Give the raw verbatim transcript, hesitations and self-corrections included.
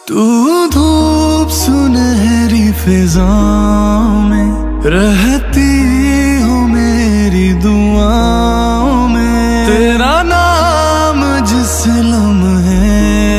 तू धूप सुनहरी फिजाओं में रहती हो मेरी दुआओं में, तेरा नाम जिस लो